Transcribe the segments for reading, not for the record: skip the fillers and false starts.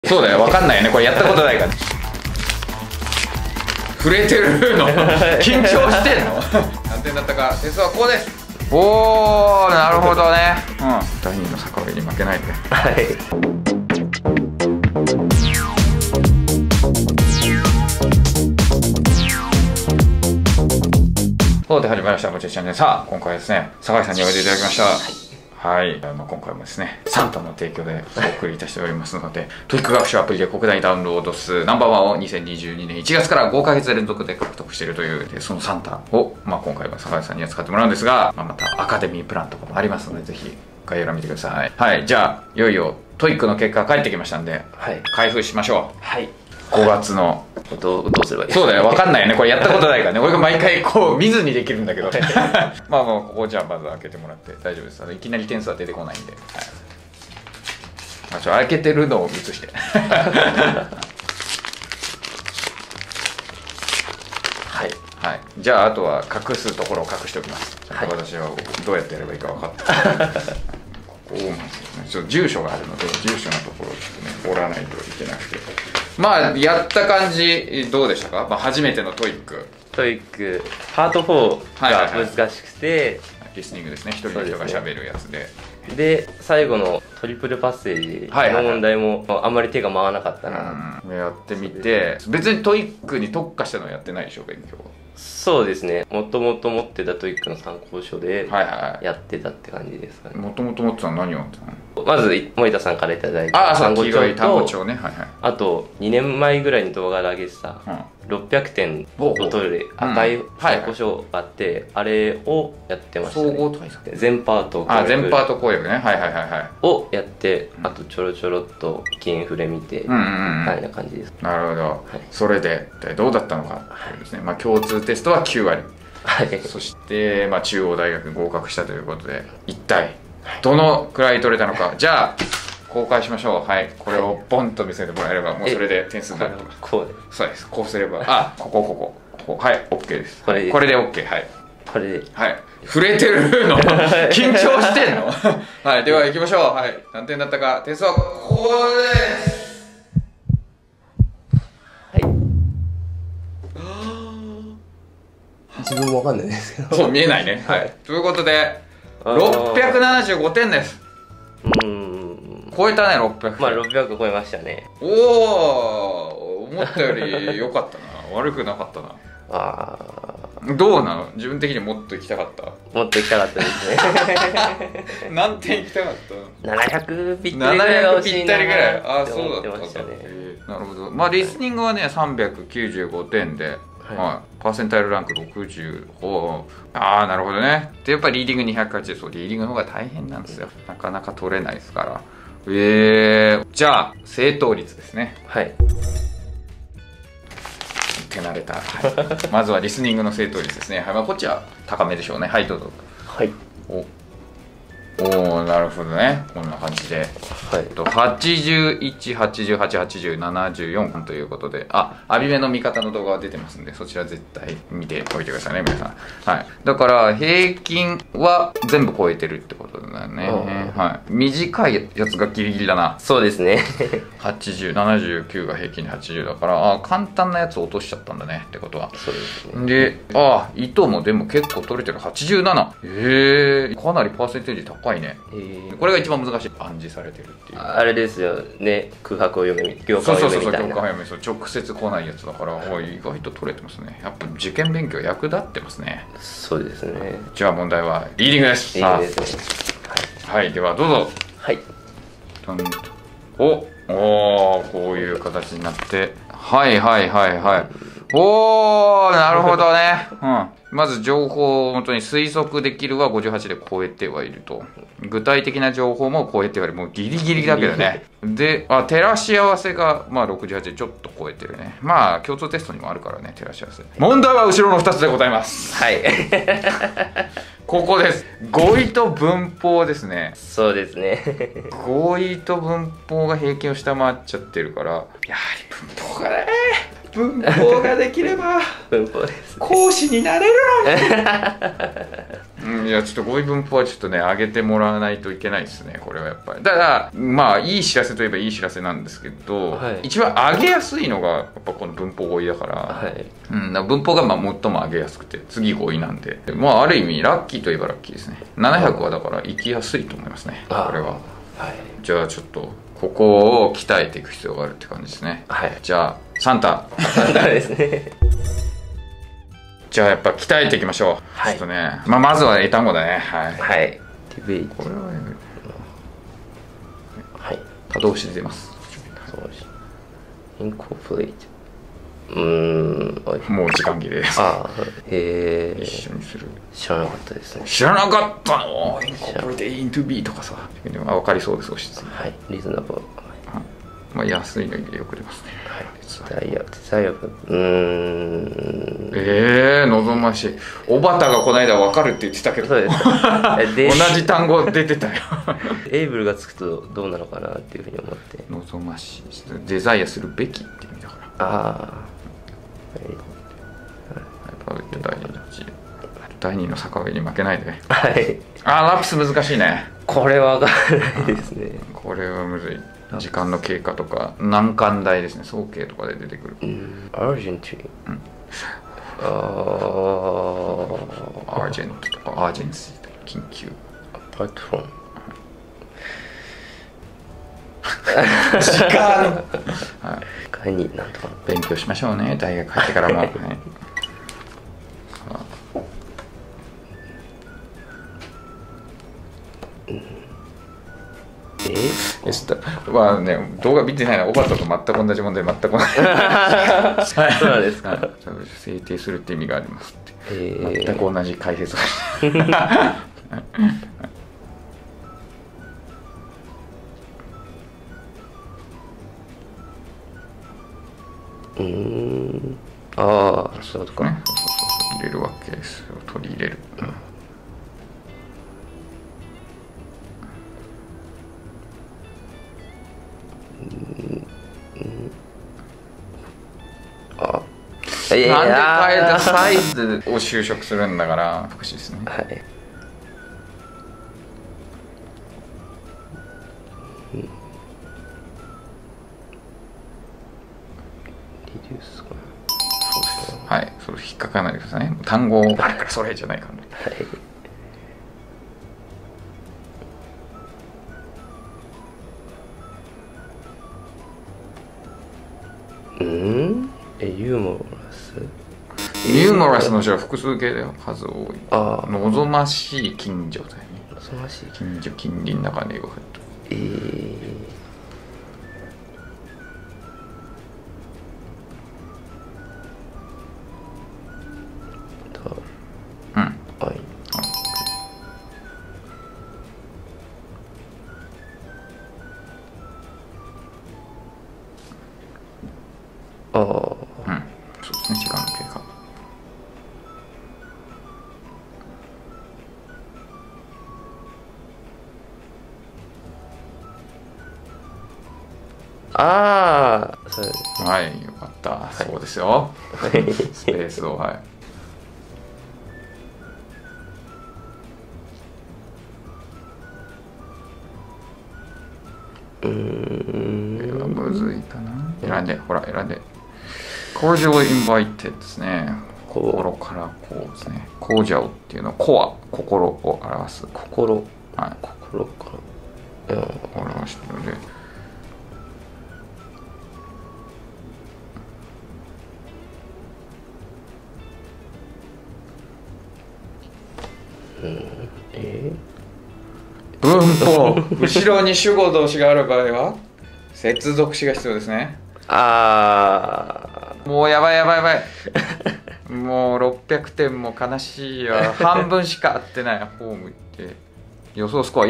そうだよ、わかんないよね、これやったことないから。震えてるの緊張してんの何点だったか、点数はこうです。おー、なるほどね。うん、第2の坂上に負けないで。 はい。 そうで始まりました、もちろんね。さあ、今回はですね、坂井さんにおいでいただきました。はい、今回もですね、サンタの提供でお送りいたしておりますので、トイック学習アプリで国内ダウンロード数ナンバーワンを2022年1月から5ヶ月連続で獲得しているという、そのサンタを、今回は坂井さんには使ってもらうんですが、またアカデミープランとかもありますので、ぜひ概要欄見てください。はい、じゃあ、いよいよトイックの結果が返ってきましたんで、はい、開封しましょう。はい。5月のどうすればいい？ そうだよ、分かんないよね、これやったことないからね。俺が毎回こう見ずにできるんだけどまあここじゃあまず開けてもらって大丈夫です。いきなり点数は出てこないんで、はい、開けてるのを映してはい、はい、じゃああとは隠すところを隠しておきます。はい、私はどうやってやればいいか分かってここをまずね、ちょっと住所があるので、住所のところをちょっとね折らないといけなくて、やった感じどうでしたか？初めてのトイックパート4が難しくて、 リスニングですね、一人の人がしゃべるやつで最後のトリプルパッセージの問題もあんまり手が回らなかったな。 やってみて、別にトイックに特化したのはやってないでしょ、勉強は。 そうですね、もともと持ってたトイックの参考書でやってたって感じですかね。 もともと持ってたの何を持ってたの？ まず森田さんからいただいた単語帳と、 あと2年前ぐらいに動画で上げてた600点を取る赤い参考書があって、あれをやってましたね。総合対策、全パート攻略ね。 をやって、あとちょろっとキンフレ見てみたいな感じです。 なるほど。それでどうだったのかですね。共通テストは9割、そして中央大学に合格したということで、一体どのくらい取れたのか、じゃあ公開しましょう。はい、これをボンと見せてもらえればもうそれで点数になる。 こうで、 そうです。こうすれば、ここはい、 OK です。これで OK。 はい、 これで、 はい、震えてるの緊張してんのはい、では行きましょう。はい、何点だったか、点数はこれです。 自分もわかんないですけど、 そう見えないね。はい、ということで675点です。超えたね、600。 600超えましたね。 おお、思ったより良かったな。悪くなかったな。どうなの？自分的にもっと行きたかった？ もっと行きたかったですね何点行きたかった？ 700 ぴったりぐらいが欲しいなって思ってましたね。なるほど。リスニングはね395点で、パーセンタイルランク60。なるほどね。でやっぱりリーディング280、そう、リーディングの方が大変なんですよ。なかなか取れないですから。じゃあ正答率ですね。はい、手慣れた。まずはリスニングの正答率ですね。はい、こっちは高めでしょうね。はい、どうぞ。はい。なるほどね。こんな感じで、81、88、80、74ということで、アビメの見方の動画が出てますんで、そちら絶対見ておいてくださいね、皆さん。はい、だから平均は全部超えてるってことだね。はい、短いやつがギリギリだな。 そうですね 80、79が平均で80だから、簡単なやつを落としちゃったんだねってことは。そうですね。で、糸もでも結構取れてる。87。かなりパーセンテージ高いね。これが一番難しい。暗示されてるっていう。 あれですよね、空白を読め、行間を読めみたいな。 直接来ないやつだから、意外と取れてますね。やっぱ受験勉強役立ってますね。 そうですね。 じゃあ問題はリーディングです。はい、ではどうぞ。はい、こういう形になって、なるほどね。まず情報を本当に推測できるは58で超えてはいると。具体的な情報も超えてはいる。もうギリギリだけどね。で、照らし合わせが68でちょっと超えてるね。共通テストにもあるからね、照らし合わせ。問題は後ろの2つでございます。はい。ここです。語彙と文法ですね。 そうですね。 語彙と文法が平均を下回っちゃってるから、やはり文法がね。文法ができれば文法です、 講師になれるのにいやちょっと語彙文法はちょっとね上げてもらわないといけないですね、これはやっぱり。だからまあいい知らせといえばいい知らせなんですけど、はい、一番上げやすいのがやっぱこの文法語彙だから、はい、だから文法がまあ最も上げやすくて次語彙なんで、まあある意味ラッキーといえばラッキーですね。700はだから行きやすいと思いますね、これは。はい、じゃあちょっとここを鍛えていく必要があるって感じですね。はい、じゃあサンタですね。 じゃあやっぱ鍛えていきましょう。はい、ちょっとね、まあまずは英単語だね。はい。 はい。 これははい。他動詞で出ます。 インコーポレート。 もう時間切れです。 ああ、 一緒にする。 知らなかったですね。 知らなかったの？インコーポレート A into B とかさ。分かりそうです、押しつつ。 はい。リズナブル。 まあ安いのでよく出ますね。はい。 デザイアブル。 望ましい。小畑がこの間分かるって言ってたけど。そうです。同じ単語出てたよ。 エイブルがつくとどうなのかなっていうふうに思って。 望ましい。デザイアするべきって意味だから。 ああ。 第2の坂上に負けないで。 はい。 ラピス難しいね。 これは分からないですね。 これはむずい。時間の経過とか難関大ですね、早慶とかで出てくる。 アージェンティン。 アージェントとかアージェンシーとか緊急。 アパートフォン。 時間。 会になんとか勉強しましょうね、大学入ってからも。はい。まあね、動画見てないのは小畑と全く同じ問題全く同じ。そうなんですか。 制定するって意味がありますって。全く同じ解説をああ、そういうことか。 ね、入れるわけですよ、取り入れる。なんで変えたサイズを就職するんだから福祉ですね。はい。 リデュースかな。 そうです。はい。それ引っかからないでくださいね。単語あるからそれじゃないから。はい。 ユーモラスの後ろ複数形だよ、数多い。望ましい近所だよね。 望ましい近所、近隣の中で英語入ってる。 はい。 そうですね、時間の経過。 そうです。 はい、よかった。そうですよ。スペースを、はい。むずいかな。選んで、ほら、選んで。cordially invited ですね。心からこうですね。cordial っていうのはコア、心を表す。 心。 はい。 心かな。表してるので。文法。後ろに主語動詞がある場合は接続詞が必要ですね。もうやばいやばいやばい。もう600点も悲しいよ。半分しか合ってない。ホームって予想スコア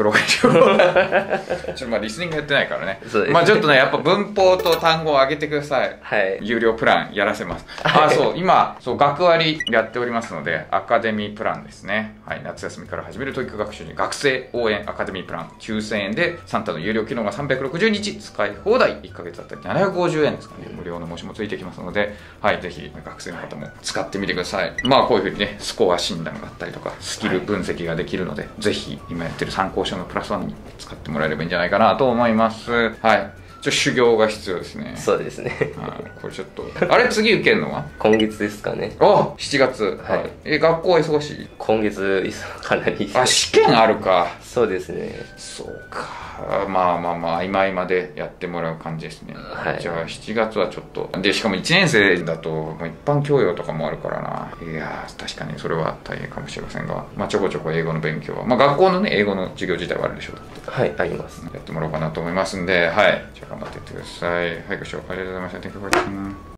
465。ちょっとまあリスニングやってないからね。まあちょっとね、やっぱ文法と単語を上げてください。 はい。 有料プランやらせます。そう、今、そう、学割やっておりますので、アカデミープランですね。はい、夏休みから始めるトイック学習に学生応援アカデミープラン9000円で、サンタの有料機能が360日使い放題、1ヶ月あたり750円ですかね。無料の申しもついてきますので、はい、ぜひ学生の方も使ってみてください。まあこういうふうにね、スコア診断があったりとか、スキル分析ができるので、ぜひ今やってる参考書のプラスワンに使ってもらえればいいんじゃないかなと思います。はい。修行が必要ですね。 そうですね。 これちょっと。あれ次受けるのは今月ですかね。 7月。はい。学校は忙しい？ 今月、かなり。 試験あるか。 そうですね。 そうか。まあまあまあ、合間合間でやってもらう感じですね。はい。じゃあ7月はちょっと。で、しかも1年生だと、もう一般教養とかもあるからな。いやー、確かにそれは大変かもしれませんが、まあちょこちょこ英語の勉強は。まあ学校のね、英語の授業自体はあるでしょう。 はい、あります。 やってもらおうかなと思いますんで、はい。じゃあ頑張っていってください。はい、ご視聴ありがとうございました。Thank you for watching.